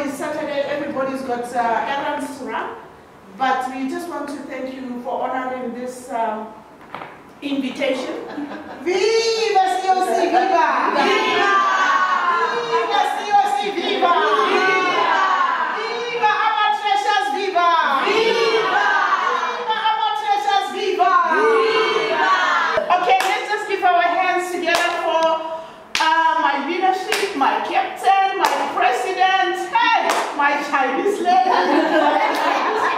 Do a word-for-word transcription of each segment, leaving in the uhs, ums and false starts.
is Saturday, everybody's got uh, errands to run. But we just want to thank you for honoring this um, invitation. Viva C O C, viva! Viva! Viva C O C, viva! Viva! Viva our treasures, viva! Viva! Viva our treasures, viva! Viva! Okay, let's just give our hands together for uh, my leadership, my captain, my president, hey, my Chinese lady.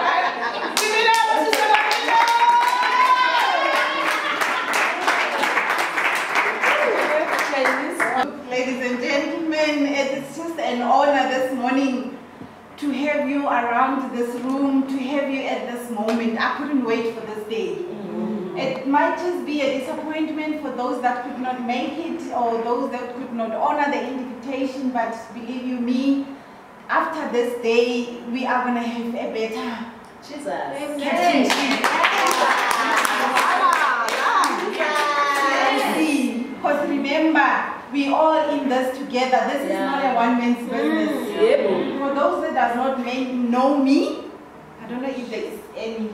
Ladies and gentlemen, it's just an honor this morning to have you around this room, to have you at this moment. I couldn't wait for this day. Mm-hmm. It might just be a disappointment for those that could not make it or those that could not honor the invitation, but believe you me, after this day, we are going to have a better captainship. Because remember, we all in this together. This yeah. is not a one-man's business. Mm. Yeah. For those that does not know me, I don't know if there is any.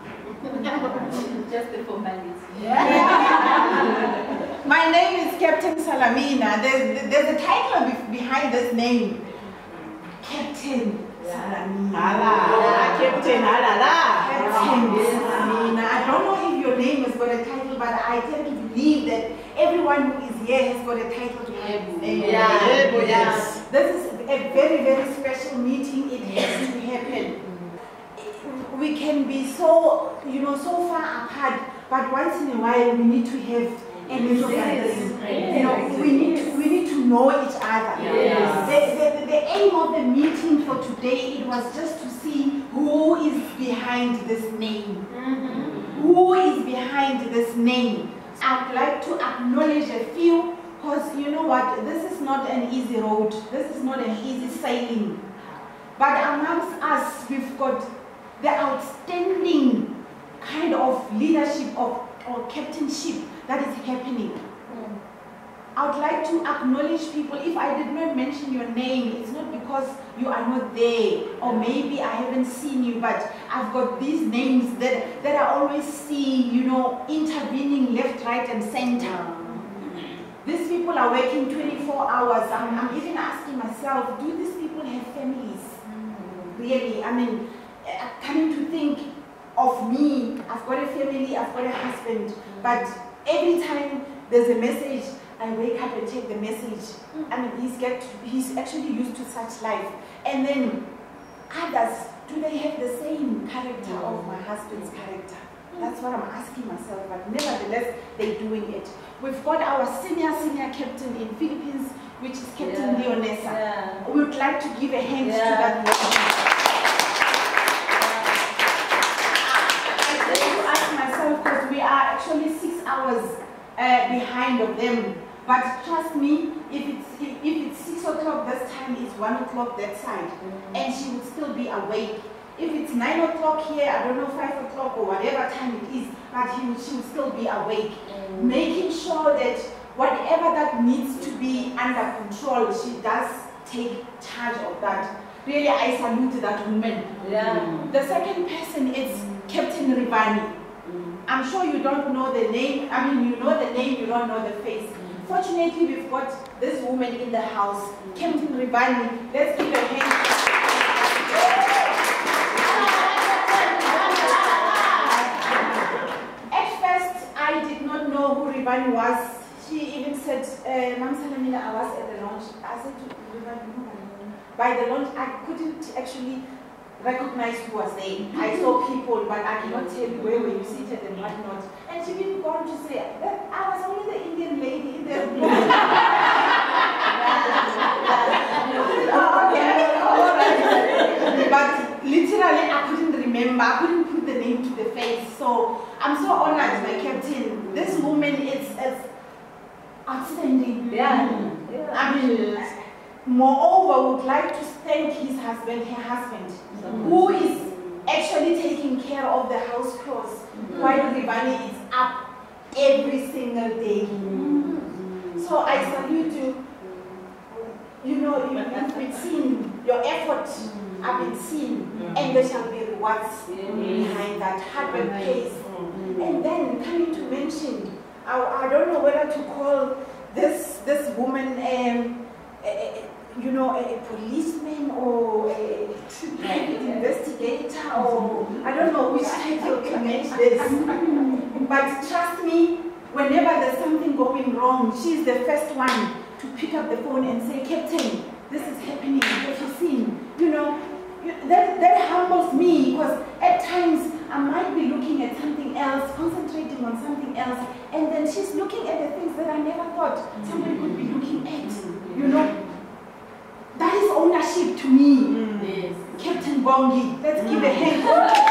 Just the formalities. Yeah. Yeah. My name is Captain Salamina. There's, there's a title behind this name. Captain Salamina. Hala. Captain Hala. Captain Salamina. I don't know if your name has got a title, but I tend to believe that everyone who is here has got a title to have. Yeah. Yeah. Yeah. Yes. This is a very, very special meeting. It has to happen. We can be so, you know, so far apart, but once in a while we need to have a little gathering. You know, we need to, we need to know each other. Yes. The, the, the aim of the meeting for today, it was just to see who is behind this name. Mm-hmm. Who is behind this name? I'd like to acknowledge a few, because you know what, this is not an easy road, this is not an easy sailing. But amongst us, we've got the outstanding kind of leadership of, or captainship that is happening. Mm. I would like to acknowledge people. If I did not mention your name, it's not because you are not there, or maybe I haven't seen you, but I've got these names that, that I always see, you know, intervening left, right, and center. Mm. These people are working twenty-four hours. I'm, I'm even asking myself, do these people have families? Mm. Really? I mean, coming to think of me, I've got a family, I've got a husband, mm. but every time there's a message, I wake up and take the message. Mm. I mean, he's get he's actually used to such life. And then others, do they have the same character mm. of my husband's character? Mm. That's what I'm asking myself, but nevertheless, they're doing it. We've got our senior, senior captain in Philippines, which is Captain yeah. Leonessa. Yeah. We would like to give a hand yeah. to that person. Because we are actually six hours uh, behind of them. But trust me, if it's if, if it's six o'clock this time, it's one o'clock that side, mm-hmm. and she would still be awake. If it's nine o'clock here, I don't know, five o'clock or whatever time it is, but he would, she would still be awake, mm-hmm. making sure that whatever that needs to be under control, she does take charge of that. Really, I salute that woman. Yeah. Mm-hmm. The second person is mm-hmm. Captain Rivani. I'm sure you don't know the name. I mean, you know the name, you don't know the face. Mm-hmm. Fortunately, we've got this woman in the house, mm-hmm. Captain Rivani. Let's give a hand. At first, I did not know who Rivani was. She even said, uh, Mam Salamina, I was at the launch. I said to Rivani, by the launch, I couldn't actually recognize who was there. I saw people, but I cannot tell you where were you seated and what not. And she didn't go on to say that I was only the Indian lady in there. Oh, okay, all right. But literally, I couldn't remember. I couldn't put the name to the face. So I'm so honored, my captain. This woman is, is outstanding. Yeah. yeah. I mean, moreover, would like to thank his husband, her husband, mm-hmm. who is actually taking care of the house chores mm-hmm. while Rivani is up every single day. Mm-hmm. So I salute you. You know, you, you've been seen your effort mm. have been seen, mm. and there shall be rewards mm. behind that hard work pays. Mm. And then coming to mention, I, I don't know whether to call this this woman, um, a, a, you know, a, a policeman or a private investigator, or I don't know which title to match this. But trust me, whenever there's something going wrong, she's the first one to pick up the phone and say, Captain, this is happening, have you seen? You know, that, that humbles me, because at times I might be looking at something else, concentrating on something else, and then she's looking at the things that I never thought somebody could be looking at. You know, that is ownership to me. Mm. Yes. Captain Bongi, let's mm. give a hand.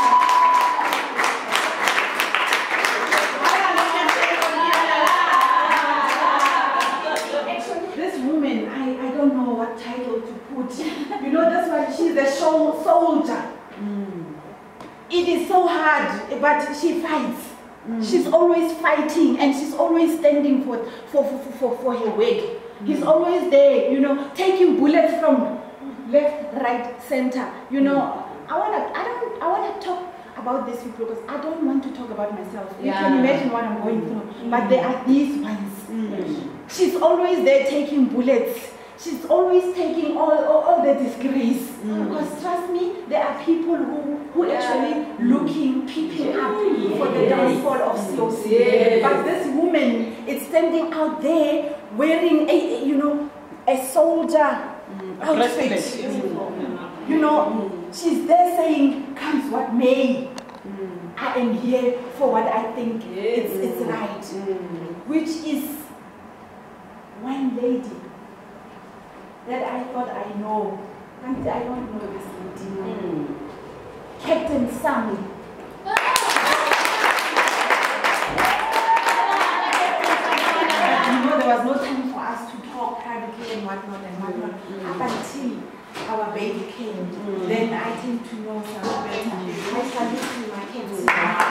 Title to put, you know, that's why she's the show soldier. Mm. It is so hard, but she fights. Mm. She's always fighting, and she's always standing for for for for, for her work. Mm. He's always there, you know, taking bullets from left, right, center. You know, mm. I wanna, I don't, I wanna talk about these people because I don't want to talk about myself. You yeah. can imagine what I'm going through, mm. but there are these ones. Mm. She's always there taking bullets. She's always taking all, all, all the disgrace. Mm. Because trust me, there are people who, who yeah. actually looking, peeping up yes. for the downfall of C O C. Yes. But this woman is standing out there wearing a, you know, a soldier mm. outfit. Mm. You know, mm. she's there saying, comes what may. Mm. I am here for what I think yes. it's, it's right. Mm. Which is one lady that I thought I know, and I don't know this lady. Mm. Captain Sami. You know, there was no time for us to talk privately and whatnot and whatnot mm. up until our baby came. Mm. Then I came to know Sami better. Mm. I salute you, my captain.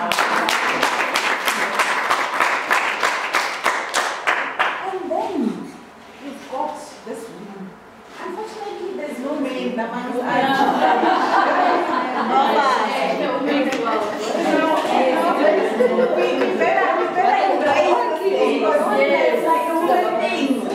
And then we've got this woman. Unfortunately, there's no way in the man's eyes. We better, we better embrace this thing because it's like a woman thing.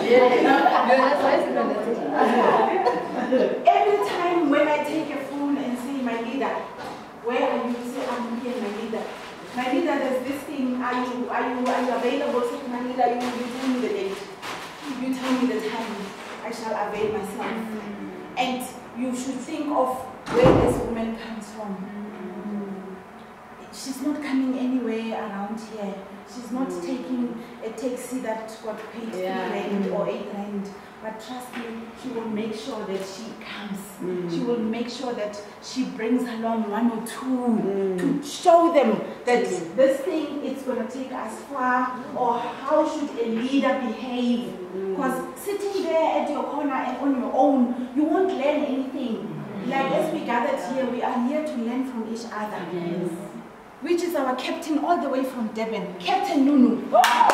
Every time when I take a phone and say, my leader, where are you? Say, I'm here, my leader. My leader, there's this thing. Are you, are you, are you available? Say, my leader, you, you tell me the date. You tell me the time. I shall avail myself. Mm-hmm. And you should think of where this woman comes from. Mm-hmm. She's not coming anywhere around here. She's not mm-hmm. taking a taxi that got paid yeah. three rand or eight rand. But trust me, she will make sure that she comes. Mm-hmm. She will make sure that she brings along one or two mm-hmm. to show them that mm-hmm. this thing is going to take us far, or how should a leader behave. Because mm-hmm. sitting there at your corner and on your own, you won't learn anything. Mm-hmm. Like as we gathered here, we are here to learn from each other. Yes. Which is our captain all the way from Durban, Captain Nunu.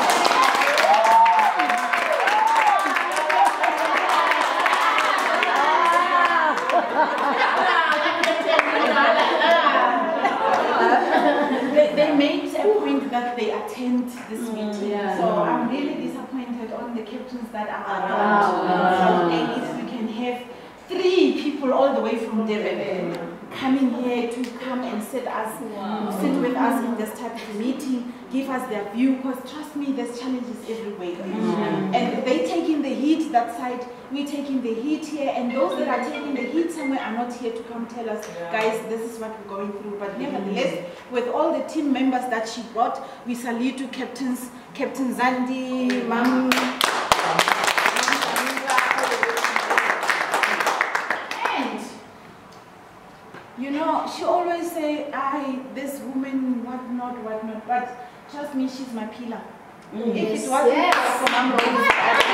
they, they made a point that they attend this meeting, yeah. so I'm really disappointed on the captains that are around. Wow. So if we can have three people all the way from Durban coming here to come and sit us, wow. sit with us in this type of meeting, give us their view, because trust me, there's challenges everywhere. Mm-hmm. And they taking the heat that side, we taking the heat here, and those that are taking the heat somewhere are not here to come tell us, yeah. guys, this is what we're going through. But nevertheless, mm-hmm. with all the team members that she brought, we salute to Captains, Captain Zandi, Mam. You know, she always say, I, this woman, what not, what not, but trust me, she's my pillar. Mm, if yes. it wasn't yes. for Mom Rose,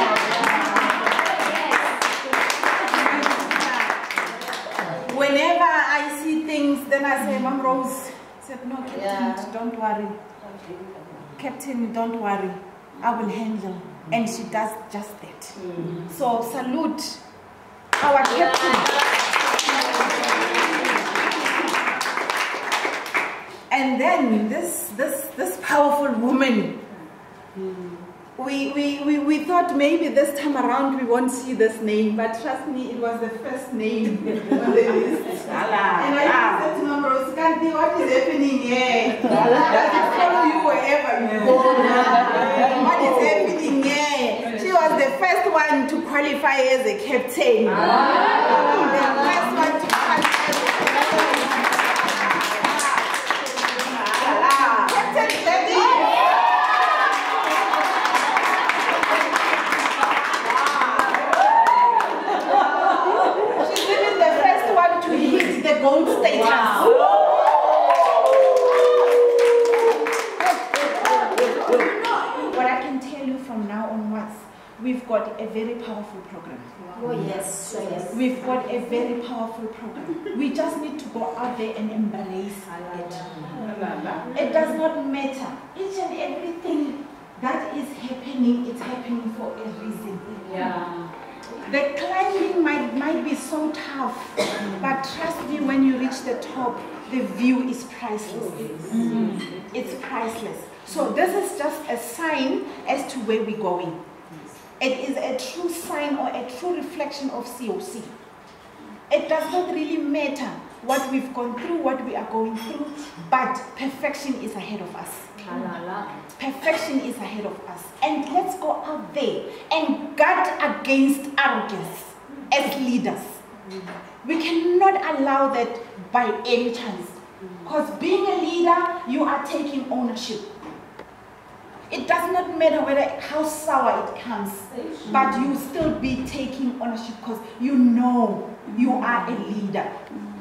yes. Whenever I see things, then I say, Mom Rose said, no, Captain, yeah. don't worry. Captain, don't worry. I will handle. And she does just that. Mm. So salute our captain. And then this this this powerful woman. We, we, we, we thought maybe this time around we won't see this name, but trust me, it was the first name on the list. And I said to Mama Rose, Kanti, what is happening here? Does it follow you wherever you go? What is happening here? She was the first one to qualify as a captain. The first one to qualify as a captain. Captain Lady. The gold status. Wow. What I can tell you from now onwards, we've got a very powerful program. Oh yes, yes. We've got a very powerful program. We just need to go out there and embrace it. It does not matter. Each and everything that is happening, it's happening for a reason. Yeah. The climbing might, might be so tough, but trust me, when you reach the top, the view is priceless. Mm. It's priceless. So this is just a sign as to where we're going. It is a true sign or a true reflection of C O C. It does not really matter what we've gone through, what we are going through, but perfection is ahead of us. Perfection is ahead of us. And let's go out there and guard against arrogance as leaders. We cannot allow that by any chance. Because being a leader, you are taking ownership. It does not matter whether how sour it comes, but you still be taking ownership because you know you are a leader.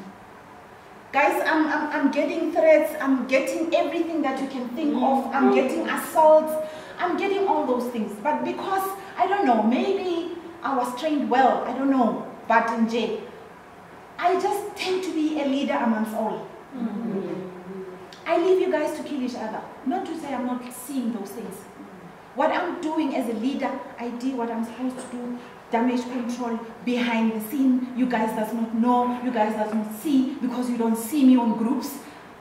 Guys, I'm, I'm, I'm getting threats, I'm getting everything that you can think of, I'm getting assaults, I'm getting all those things. But because, I don't know, maybe I was trained well, I don't know, but in jail, I just tend to be a leader amongst all. Mm-hmm. I leave you guys to kill each other. Not to say I'm not seeing those things. What I'm doing as a leader, I do what I'm supposed to do. Damage control behind the scene. You guys does not know, you guys does not see, because you don't see me on groups.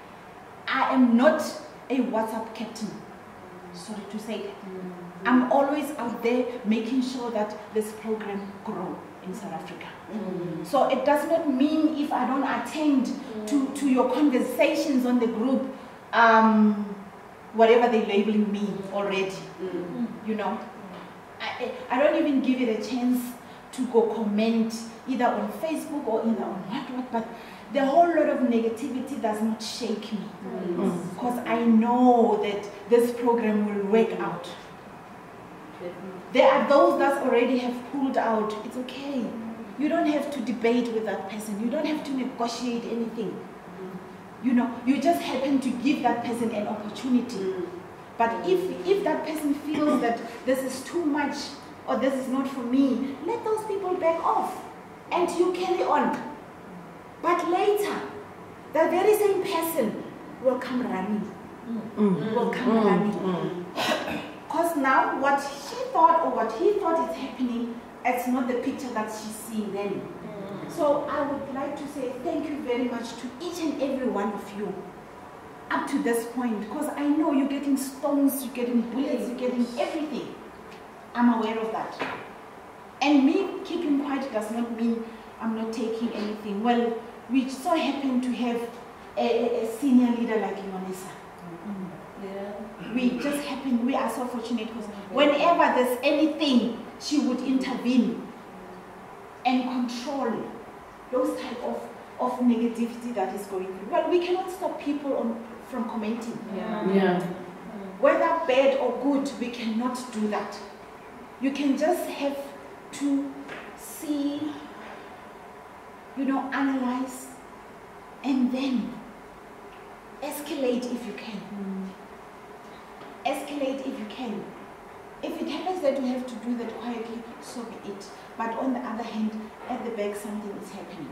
I am not a WhatsApp captain. Sorry to say that. I'm always out there making sure that this program grows in South Africa. Mm. So it does not mean if I don't attend mm. to, to your conversations on the group, um, whatever they're labeling me already, mm. you know. I, I don't even give it a chance to go comment either on Facebook or either on what, what, but the whole lot of negativity does not shake me. Because mm. I know that this program will work out. There are those that already have pulled out. It's okay. You don't have to debate with that person. You don't have to negotiate anything. You know, you just happen to give that person an opportunity. But if, if that person feels that this is too much or this is not for me, let those people back off and you carry on. But later, that very same person will come running. Mm. Will come mm. running. Because mm. now what she thought or what he thought is happening, it's not the picture that she's seeing then. Mm. So I would like to say thank you very much to each and every one of you up to this point, because I know you're getting stones, you're getting bullets, you're getting everything. I'm aware of that. And me keeping quiet does not mean I'm not taking anything. Well, we so happen to have a, a, a senior leader like Yonisa. Mm-hmm. Yeah. We just happen, we are so fortunate because whenever there's anything, she would intervene and control those type of, of negativity that is going through. Well, we cannot stop people on, from commenting. Yeah. Yeah. Whether bad or good, we cannot do that. You can just have to see, you know, analyze, and then escalate if you can. Mm. Escalate if you can. If it happens that you have to do that quietly, so be it. But on the other hand, at the back, something is happening.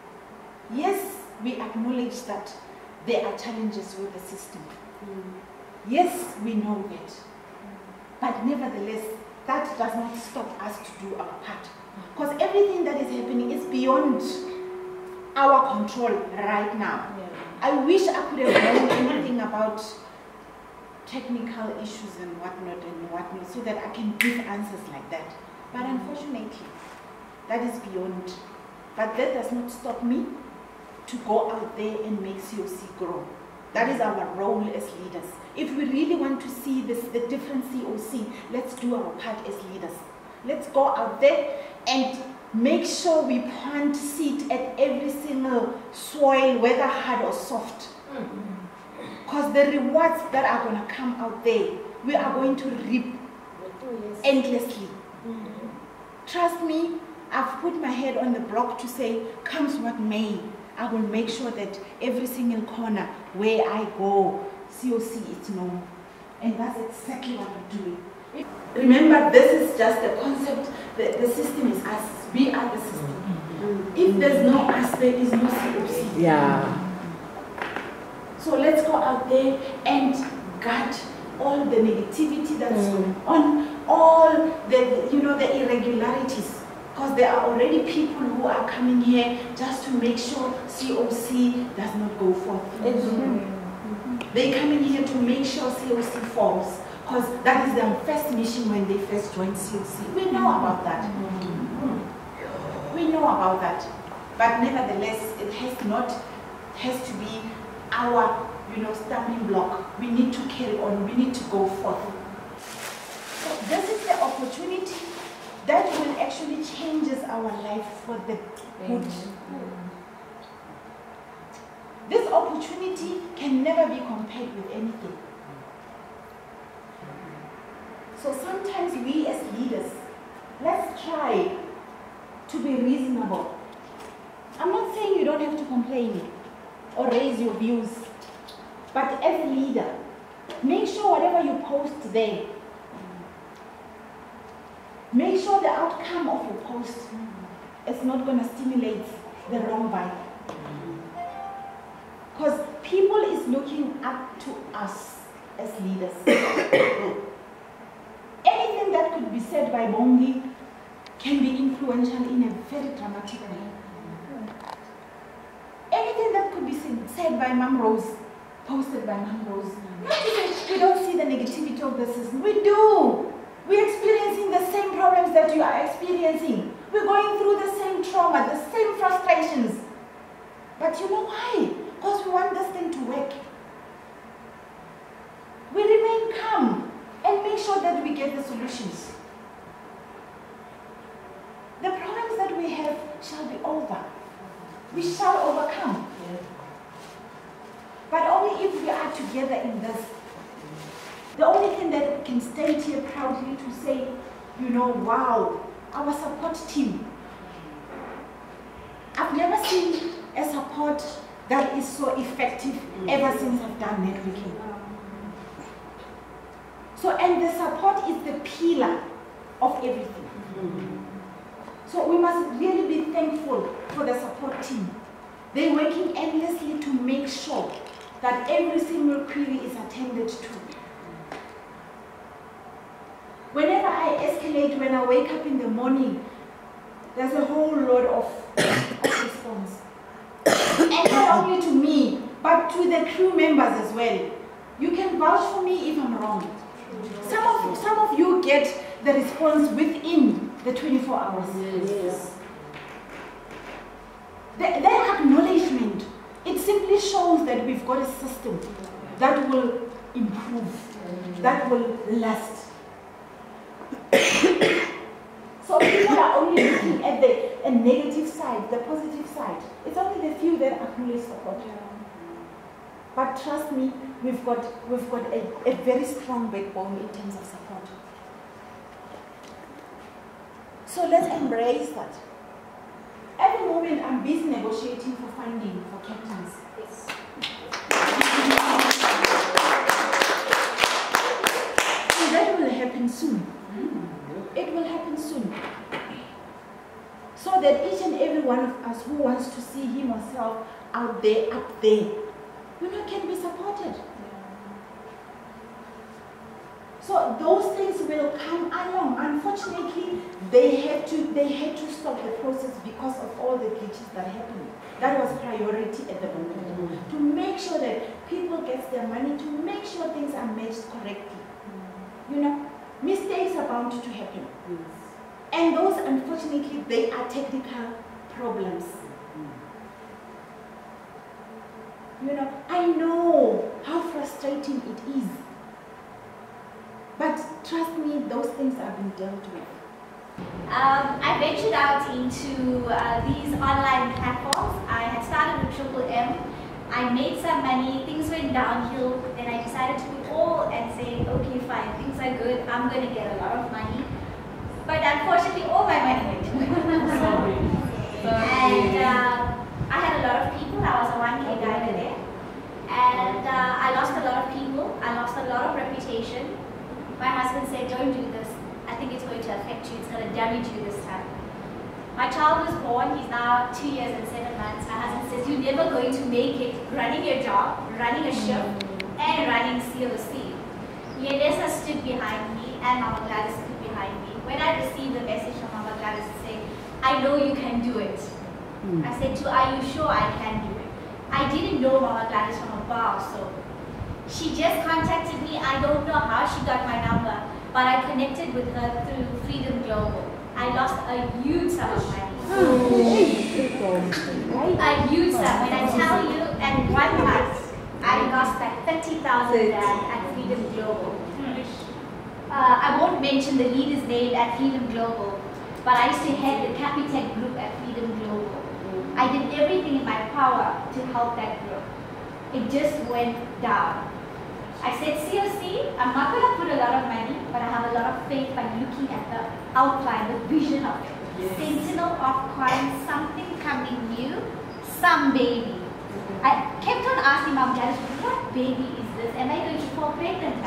Yes, we acknowledge that there are challenges with the system. Mm. Yes, we know that. Mm. But nevertheless, that does not stop us to do our part. Because everything that is happening is beyond our control right now. Yeah. I wish I could have known anything about technical issues and whatnot and whatnot so that I can give answers like that. But unfortunately, that is beyond. But that does not stop me to go out there and make C O C grow. That is our role as leaders. If we really want to see this, the different C O C, let's do our part as leaders. Let's go out there and make sure we plant seed at every single soil, whether hard or soft. Because the rewards that are going to come out there, we are going to reap endlessly. Trust me, I've put my head on the block to say, comes what may, I will make sure that every single corner where I go, C O C is known. And that's exactly what I'm doing. Remember, this is just the concept, the, the system is us, we are the system. Mm-hmm. If there's no us, there is no C O C. Yeah. So let's go out there and guard all the negativity that's mm. going on, all the, you know, the irregularities. Because there are already people who are coming here just to make sure C O C does not go forth. Mm-hmm. They're coming here to make sure C O C forms. Because that is their first mission when they first joined C O C. We know about that. Mm-hmm. We know about that. But nevertheless, it has not, has to be our, you know, stumbling block. We need to carry on. We need to go forth. So this is the opportunity that will actually changes our life for the good. Mm-hmm. This opportunity can never be compared with anything. So sometimes we as leaders, let's try to be reasonable. I'm not saying you don't have to complain or raise your views, but as a leader, make sure whatever you post there, make sure the outcome of your post is not going to stimulate the wrong vibe. Because people is looking up to us as leaders. Anything that could be said by Bongi can be influential in a very dramatic way. Anything that could be said by Mom Rose, posted by Mom Rose, not even we don't see the negativity of the system. We do. We're experiencing the same problems that you are experiencing. We're going through the same trauma, the same frustrations. But you know why? Because we want this thing to work. We remain calm and make sure that we get the solutions. The problems that we have shall be over. We shall overcome. Yeah. But only if we are together in this. The only thing that we can stand here proudly to say, you know, wow, our support team. I've never seen a support that is so effective mm-hmm. ever since I've done networking. So, and the support is the pillar of everything. Mm-hmm. So we must really be thankful for the support team. They're working endlessly to make sure that every single query is attended to. Whenever I escalate, when I wake up in the morning, there's a whole lot of, of response. And not only to me, but to the crew members as well. You can vouch for me if I'm wrong. Some of, some of you get the response within the twenty-four hours. Yes. The, their acknowledgement, it simply shows that we've got a system that will improve, that will last. So people are only looking at the a negative side, the positive side. It's only the few that acknowledge support. But trust me, we've got we've got a, a very strong backbone in terms of support. So let's embrace that. At the moment, I'm busy negotiating for funding for captains. Yes. And that will happen soon. It will happen soon. So that each and every one of us who wants to see him or herself out there, up there, you know, can be supported. So So those things will come along. Unfortunately, they had to they had to stop the process because of all the glitches that happened. That was priority at the moment. Mm-hmm. To make sure that people get their money, to make sure things are matched correctly. Mm-hmm. You know, mistakes are bound to happen. Yes. And those, unfortunately, they are technical problems. Mm-hmm. You know, I know how frustrating it is. But trust me, those things have been dealt with. Um, I ventured out into uh, these online platforms. I had started with Triple M. I made some money, things went downhill, then I decided to put all and say, okay fine, things are good, I'm going to get a lot of money. But unfortunately all my money went away. And uh, I had a lot of people, I was a one K guide there. And uh, I lost a lot of people, I lost a lot of reputation. My husband said, don't do this. I think it's going to affect you, it's going to damage you this time. My child was born, he's now two years and seven months. My husband says, you're never going to make it running your job, running a ship, and running C O C. Yedesa stood behind me and Mama Gladys stood behind me. When I received the message from Mama Gladys saying, I know you can do it. Mm. I said to her, are you sure I can do it? I didn't know Mama Gladys from above, so she just contacted me. I don't know how she got my number, but I connected with her through Freedom Global. I lost a huge sum of money. A huge sum. When I tell you, in one month, I lost like thirty thousand rand at Freedom Global. Uh, I won't mention the leader's name at Freedom Global, but I used to head the Capitec group at Freedom Global. I did everything in my power to help that group. It just went down. I said, C O C, I'm not going to put a lot of money, but I have a lot of faith by looking at the outline, the vision of it. Yes. Sentinel of coin, something coming new, some baby. Mm-hmm. I kept on asking Mom, Gladys, what baby is this? Am I going to fall pregnant?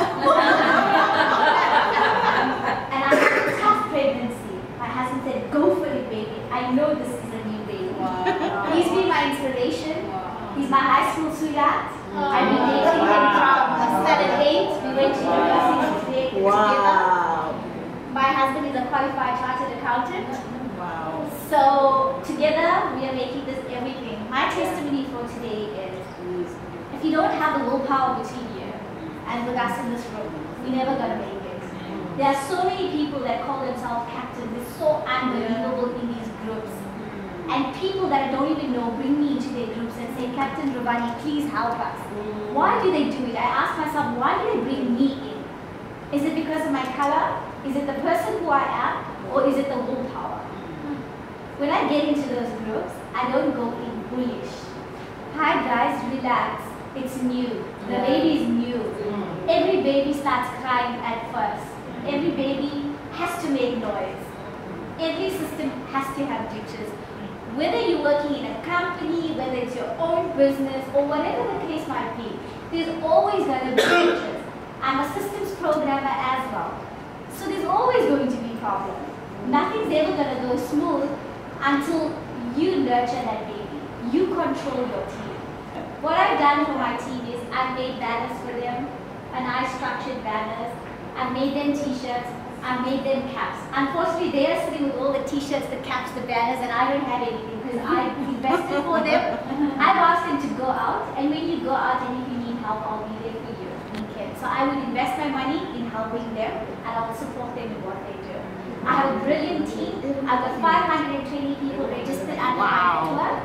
And I had a tough pregnancy. My husband said, go for it, baby. I know this is a new baby. Wow. He's been my inspiration. Wow. He's my high school sweetheart. I've been dating him from seven, eight. We went to university together. Wow. My husband is a qualified chartered accountant. Wow. So together we are making this everything. My testimony for today is, if you don't have the willpower between you and with us in this room, we're never going to make it. There are so many people that call themselves captains. It's so unbelievable in these groups. And people that I don't even know bring me into their groups and say, Captain Ravani, please help us. Mm. Why do they do it? I ask myself, why do they bring me in? Is it because of my color? Is it the person who I am? Or is it the willpower? Mm. When I get into those groups, I don't go in bullish. Hi guys, relax. It's new. The yeah. baby is new. Mm. Every baby starts crying at first. Mm. Every baby has to make noise. Every system has to have glitches. Whether you're working in a company, whether it's your own business, or whatever the case might be, there's always going to be glitches. I'm a systems programmer as well. So there's always going to be problems. Nothing's ever going to go smooth until you nurture that baby. You control your team. What I've done for my team is I've made banners for them, and I structured banners. I've made them t-shirts. I made them caps. Unfortunately, they are sitting with all the t-shirts, the caps, the banners, and I don't have anything because I invested for them. I've asked them to go out, and when you go out and if you need help, I'll be there for you. Okay. So I would invest my money in helping them, and I will support them in what they do. I have a brilliant team. I've got five hundred twenty people registered under my network.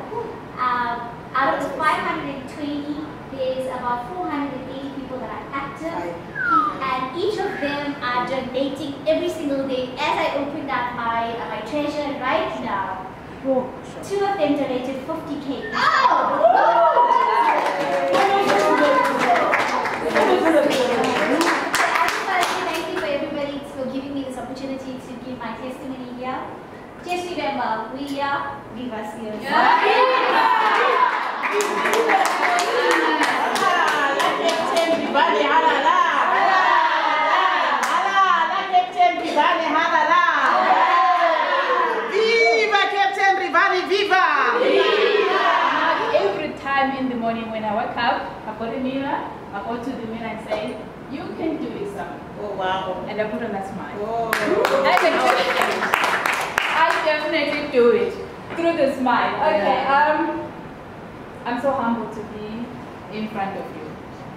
Um, out of the five hundred twenty, there's about four hundred eighty people that are active. And each of them are donating every single day. As I opened up my uh, my treasure right now, two of them donated fifty K. Oh! I just want to say thank you for everybody for giving me this opportunity to give my testimony here. Just remember, we are Viva C O C. Every time in the morning when I wake up, I I've got a mirror, I go to the mirror and say, you can do it, son. Oh, wow. And I put on a smile. Oh. I can do it. I definitely do it through the smile. Okay, um, I'm so humbled to be in front of you.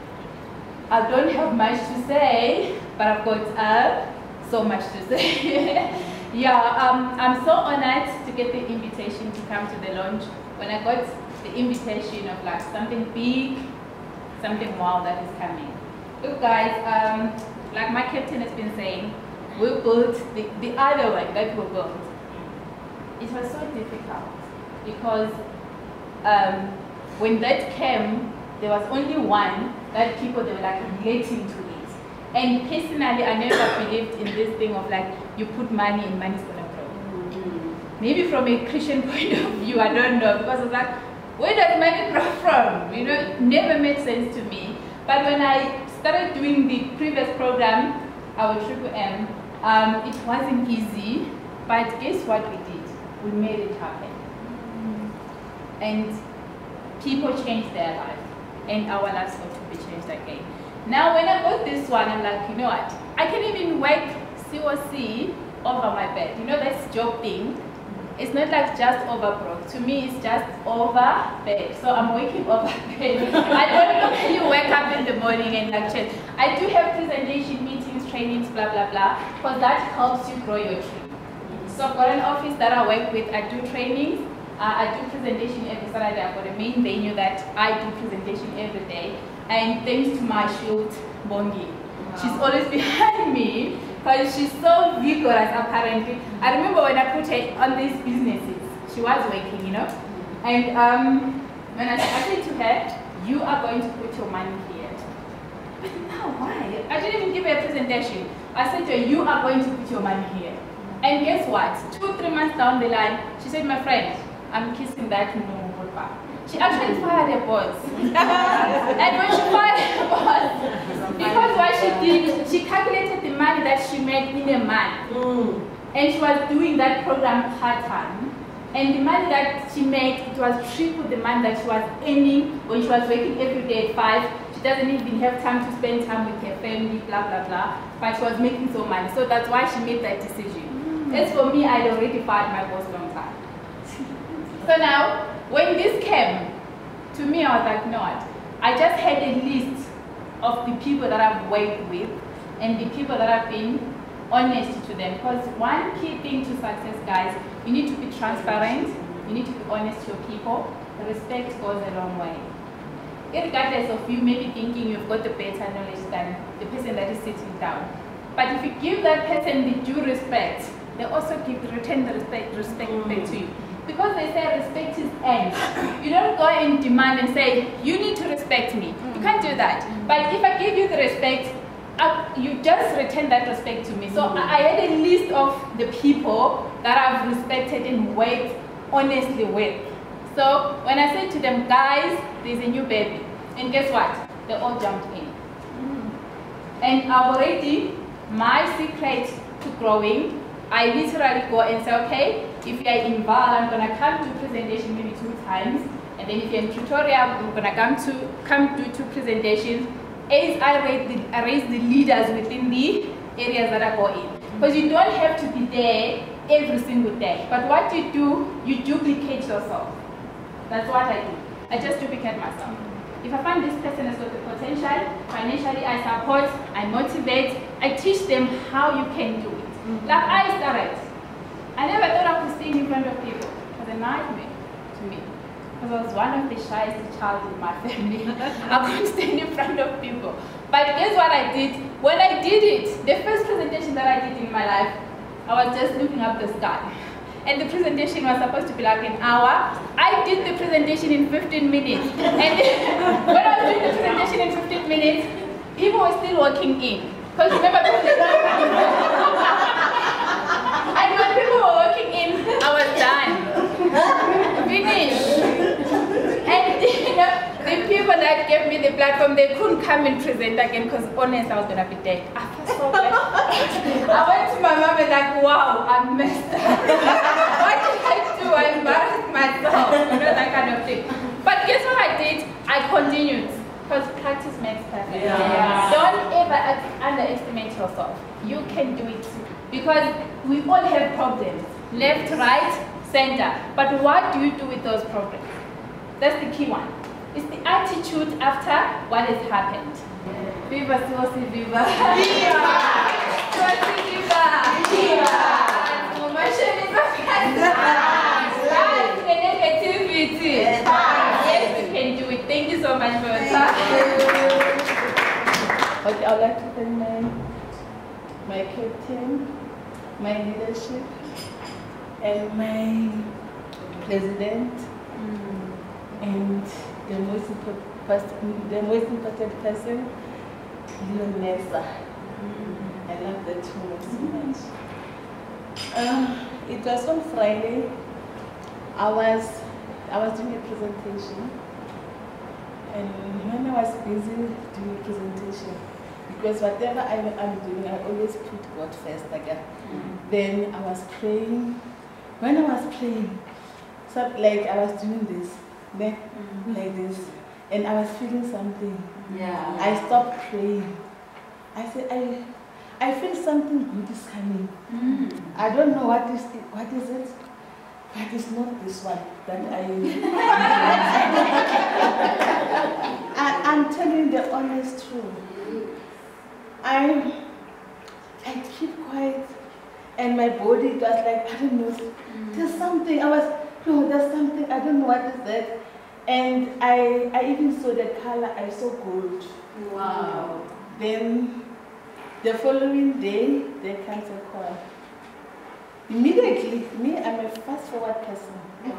I don't have much to say, but I've got uh, so much to say. Yeah, um, I'm so honored to get the invitation to come to the launch. When I got the invitation of like something big, something wow that is coming. Look guys, um, like my captain has been saying, we built the, the other one that we built. It was so difficult because um, when that came, there was only one that people they were like relating to it. And personally, I never believed in this thing of like you put money and money's gonna grow. Mm-hmm. Maybe from a Christian point of view, I don't know, because it's like, where does money grow from? You know, it never made sense to me. But when I started doing the previous program, our Triple M, um, it wasn't easy. But guess what we did? We made it happen. Mm-hmm. And people changed their life, and our lives got to be changed again. Now, when I got this one, I'm like, you know what? I can even work C O C over my bed. You know, this job thing. It's not like just over broke. To me, it's just over bed. So I'm waking over bed. I don't normally wake up in the morning and like chat. I do have presentation meetings, trainings, blah blah blah, because that helps you grow your team. So I've got an office that I work with. I do trainings. Uh, I do presentation every Saturday. I've got a main venue that I do presentation every day. And thanks to my shield, Bongi. Wow. She's always behind me because she's so vigorous apparently. I remember when I put her on these businesses, she was working, you know. And um, when I, I said to her, you are going to put your money here. But now why? I didn't even give her a presentation. I said to her, you are going to put your money here. And guess what? Two, three months down the line, she said, my friend, I'm kissing that no back. She actually fired her boss. And when she fired her boss, because what she did, she calculated the money that she made in a month. Mm. And she was doing that program part-time. And the money that she made, it was triple the money that she was earning when she was working every day at five. She doesn't even have time to spend time with her family, blah, blah, blah. But she was making so money. So that's why she made that decision. Mm. As for me, I'd already fired my boss long time. So now, when this came, to me I was like, no, I just had a list of the people that I've worked with and the people that I've been honest to them. Because one key thing to success, guys, you need to be transparent, you need to be honest to your people. Respect goes a long way. Regardless of you maybe thinking you've got the better knowledge than the person that is sitting down. But if you give that person the due respect, they also give return the respect, respect mm. back to you. Because they say respect is earned. You don't go and demand and say, you need to respect me. Mm. You can't do that. Mm. But if I give you the respect, I, you just return that respect to me. So mm. I, I had a list of the people that I've respected and worked honestly with. So when I said to them, guys, there's a new baby. And guess what? They all jumped in. Mm. And I've already, my secret to growing, I literally go and say, okay, if you're involved, I'm gonna come to presentation maybe two times, and then if you're in tutorial, I'm gonna come to come do two presentations. As I raise the, I raise the leaders within the areas that I go in, because you don't have to be there every single day. But what you do, you duplicate yourself. That's what I do. I just duplicate myself. If I find this person has got the potential, financially I support, I motivate, I teach them how you can do it. Mm-hmm. Like I started, I never thought I could stand in front of people. It was a nightmare to me. Because I was one of the shyest child in my family. I couldn't stand in front of people. But guess what I did? When I did it, the first presentation that I did in my life, I was just looking up the sky. And the presentation was supposed to be like an hour. I did the presentation in fifteen minutes. And when I was doing the presentation in fifteen minutes, people were still walking in. Because remember, and when people were walking in, I was done. Finished. And you know, the people that gave me the platform, they couldn't come and present again because honest, I was gonna be dead. I felt so bad. I went to my mom and like, wow, I messed up. What did I do? I embarrassed myself, you know, that kind of thing. But guess what I did? I continued. Because practice makes perfect. Yeah. Yeah. Don't ever underestimate yourself. You can do it too. Because we all have problems. Left, right, center. But what do you do with those problems? That's the key one. It's the attitude after what has happened. Viva C O C, viva! Viva! C O C, viva! Viva! Transformation is a Life the negativity. Yes, we can do it. Thank you so much for your time. Okay, I would like to thank my, my captain, my leadership, and my president, mm. and the most important person, the most important person, Nessa. Mm. I love that woman so much. Uh, it was on Friday. I was I was doing a presentation, and when I was busy doing a presentation, because whatever I, I'm doing, I always put God first. Like, mm. Then I was praying. When I was praying, so like I was doing this, then mm. like this, and I was feeling something. Yeah. I stopped praying. I said, I, I feel something good is coming. Mm. I don't know what is it, what is it, but it's not this one that I. I I'm telling the honest truth. I I keep quiet, and my body was like, I don't know. Mm. There's something. I was no. There's something. I don't know what is that. And I I even saw the color. I saw gold. Wow. Then the following day, there comes a call. Immediately, me, I'm a fast forward person.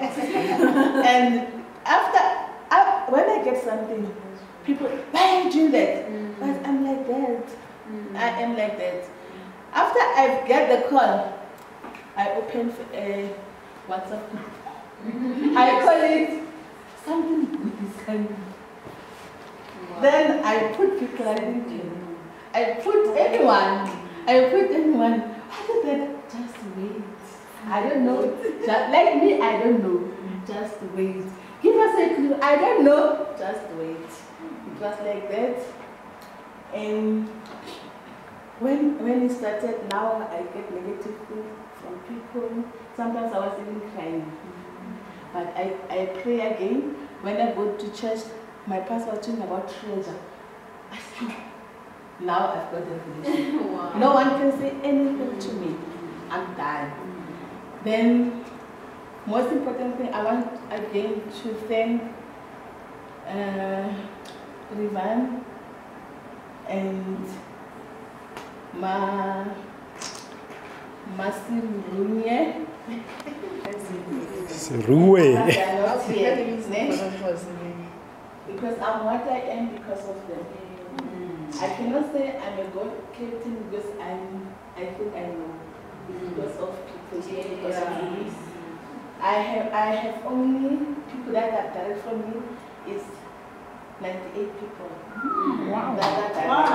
And after, I, when I get something, people, why are you doing that? Mm. But I'm like that. Mm. I am like that. After I get the call, I open a WhatsApp. I call it, something good is coming. Wow. Then I put people I didn't I put anyone, I put anyone, what is that? Just wait. I don't know. Just, like me, I don't know. Just wait. Give us a clue. I don't know. Just wait. It was like that. And when when it started, now I get negative things from people. Sometimes I was even crying. But I, I pray again. When I go to church, my pastor was talking about treasure. I speak. Now I've got the revelation. Wow. No one can say anything to me. I'm done. Mm. Then, most important thing, I want again to thank uh, Rivan and Ma Masilunye. Because I'm what I am because of them. I cannot say I'm a God captain because I'm, I think I know. It's because of people, because yeah. of me. I have, I have only people that are direct from me is ninety-eight people. Mm. Wow. That are wow.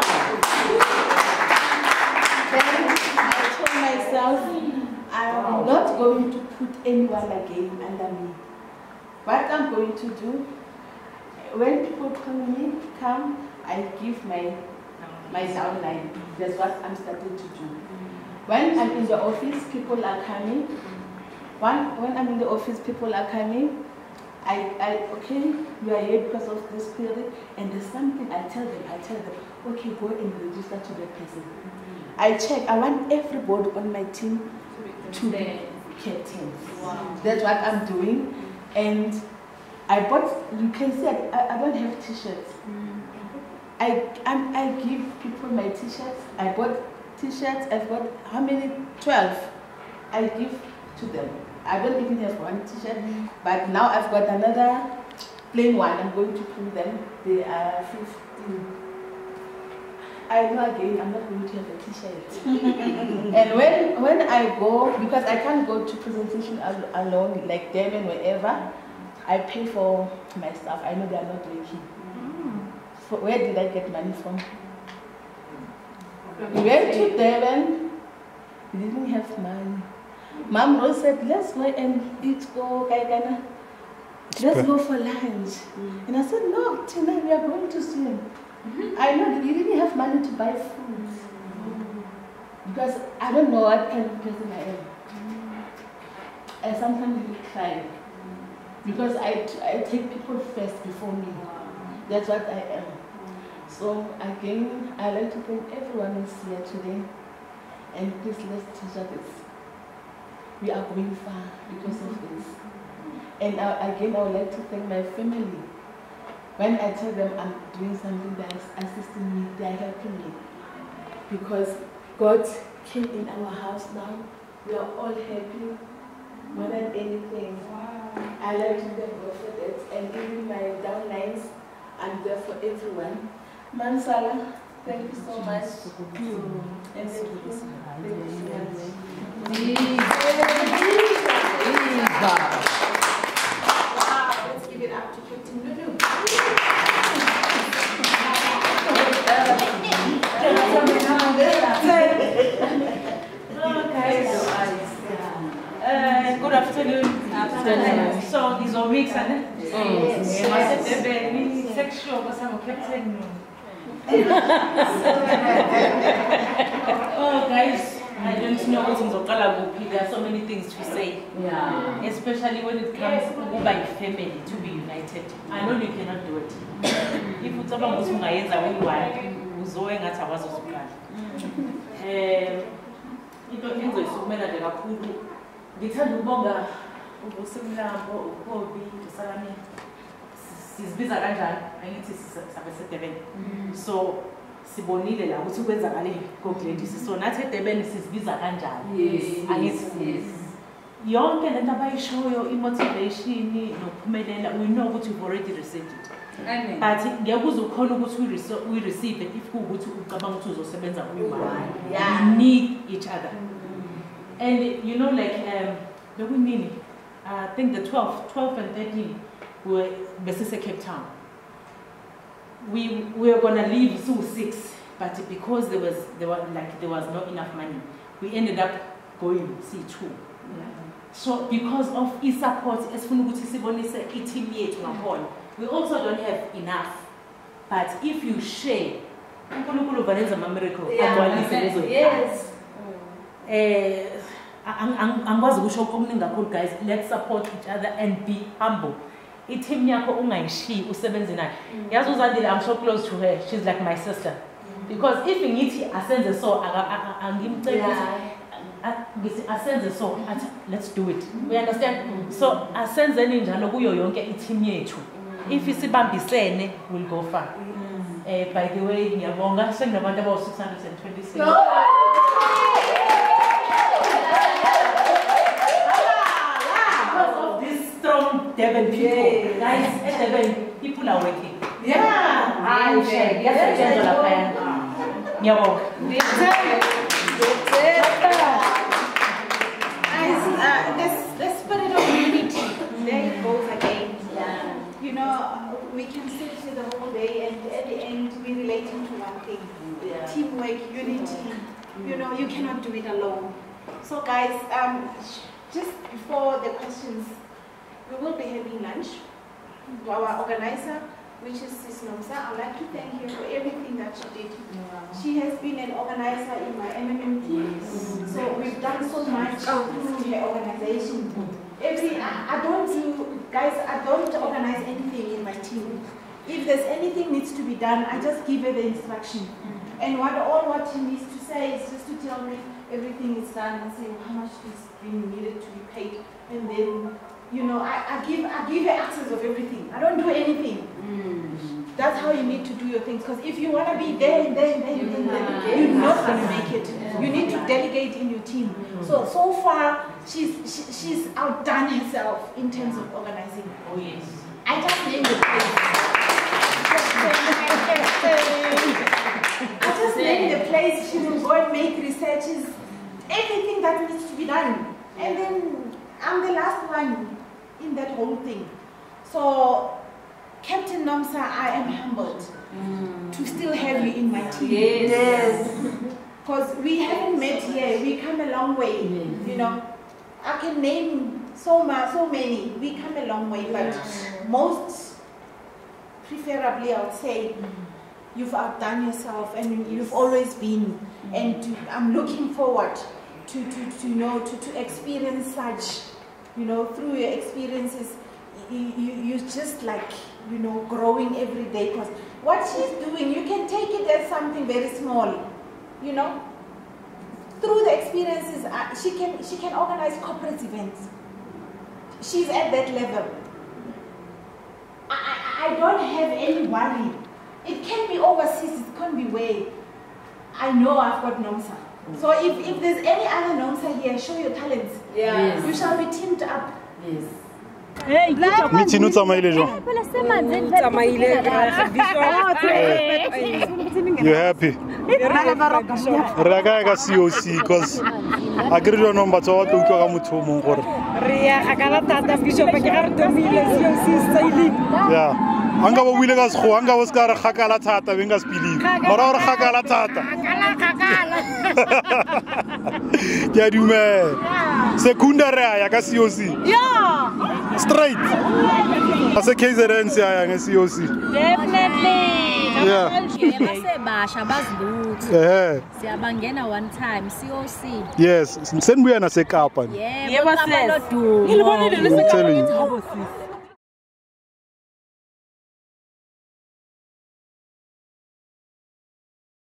Then I told myself, I'm wow. not going to put anyone again under me. What I'm going to do, when people call me, come, I give my my downline. That's what I'm starting to do. When I'm in the office, people are coming. One, when I'm in the office, people are coming. I, I, okay, you are here because of this spirit, and there's something I tell them. I tell them, okay, go and register to that person. I check. I want everybody on my team to be captains. Wow. That's what I'm doing, and I bought. You can see I, I don't have T-shirts. I, I, I give people my T-shirts. I bought T-shirts. I've got how many? twelve. I give to them. I don't even have one T-shirt, but now I've got another plain one. I'm going to print them. They are fifteen. I know again, I'm not going to have a T-shirt. And when when I go, because I can't go to presentation al alone, like them and wherever, I pay for my staff. I know they are not working. For, where did I get money from? We went to Devon, we didn't have money. Mom Rose said, let's go and eat, go, Kaikana. let's go for lunch. Mm. And I said, no, tonight we are going to swim. Mm-hmm. I know that you didn't have money to buy food. Mm. Because I don't know what kind of person I am. Mm. I sometimes really cry. Mm. Because I, I take people first before me. Mm. That's what I am. Mm. So again, I like to thank everyone who's here today. And please let's teach us this. We are going far because of this. And uh, again, I would like to thank my family. When I tell them I'm doing something that is assisting me, they are helping me. Because God came in our house now. We are all happy more than anything. Wow. I like to thank God for that. And even my downlines, I'm there for everyone. Mansala, thank you so much. Thank you. And thank you. Thank you so much. Give it up to Captain Lulu. Uh, good afternoon. Afternoon. So these are weeks, aren't it? Yes. Sexual, but I'm Captain. Oh, guys. I don't know what in Zokalabupi, there are so many things to say. Yeah. Especially when it comes to by family to be united. I know you cannot do it. If you talk about Musungayenza when you are Uzoe at Awazokal. Ito kenzo isumela de kakhulu. Ngithanda ukubonga ubusemlambo uKobi uSalami. Sizibiza kanjani? Angithi sisabe seDurban. So sibonile la ukuthi kwenzakale Goldreef. So nathi eDurban sizibiza kanjani? Yes. Angithi yonke lento abayishoyo imotivation nokuphumelela we know ukuthi we've already received it. Amen. But ngiyakuzwa ukhona ukuthi we receive it if kuukuthi ucabanga ukuthi uzosebenza uyi-one. Yeah. We need each other. Mm-hmm. And you know like um bekunini I think the twelfth, twelve and thirteen we were besise Cape Town. We we were gonna leave Zoo six, but because there was there was like there was not enough money, we ended up going C two. Yeah. So because of e support, esifuna ukuthi sibonise i-team yethu ngakhona. We also don't have enough. But if you share, uNkulunkulu uvanenza ama miracle agcwalise lezo. Yes. Eh angikwazi ukusho okuningi kakhulu guys. Let's support each other and be humble. I-team yakho ungayishi usebenze nayo. Yazi uZandile, I'm so close to her. She's like my sister. Because if ngithi asenze so angimcela ngithi asenze so let's do it. We understand? So asenzeni njalo kuyo yonke i-team yethu. If isibambisene we'll go far. Eh by the way ngiyabonga senginabantu aba six hundred twenty-six. Strong Durban people. Yes. Guys, at Durban, people are working. Yeah. I share. Yes, I share the plan. Yeah. Guys, this the spirit of unity. There it goes again. Yeah. You know, we can sit here the whole day, and at the end, we relating to one thing: yeah. Teamwork, unity. You know, you cannot do it alone. So, guys, um, just before the questions. We will be having lunch to our organizer, which is Sis Nomsa. I'd like to thank her for everything that she did. Yeah. She has been an organizer in my M M M team. Yes. So we've done so much through her organization. Every I, I don't do, guys, I don't organize anything in my team. If there's anything needs to be done, I just give her the instruction. And what all what she needs to say is just to tell me everything is done and say how much is being needed to be paid. And then you know, I, I give I give you access of everything. I don't do anything. Mm. That's how you need to do your things. Because if you want to be there and there and there, and there, and there you're not going to make it. Yeah. You need to delegate in your team. Mm. So so far, she's she, she's outdone herself in terms of organizing. Oh yes. I just named the place. I just named the place. She will go and make researches, everything that needs to be done, and then I'm the last one in that whole thing. So, Captain Nomsa, I am humbled mm. to still have you in my team. Yes. Because we haven't met here. We come a long way. Yes. You know, I can name so much, so many. We come a long way, but most preferably, I would say, you've outdone yourself, and you've always been. And I'm looking forward to, to, to you know, to, to experience such, you know, through your experiences. You, you, you're just like, you know, growing every day. Because what she's doing, you can take it as something very small, you know. Through the experiences, uh, she can she can organize corporate events. She's at that level. I, I, I don't have any worry. It can be overseas, it can be way. I know I've got Nomsa. So if, if there's any other Nomsa here, show your talents. Yes. You shall be teamed up. Yes. Meeting nous tsamaile jo. You happy? Raga ka C O C cause I get your number to what to ka motho mong gore. Ria akala tata bishop ke ga re domile C O C styling. Yeah. Anga bo wile ka sgo, anga bo ska re khakala thata be nga spili. Mara re khakala thata. Akala khakala. Ya dume. Secondary ya ka C O C. Yeah. Straight. As a K Z N C I and C O C. Definitely. Yeah. Eh. Siyabangena one time C O C. Yes. Send me na se Kapa. Yeah. Yebo sis. I'm telling you.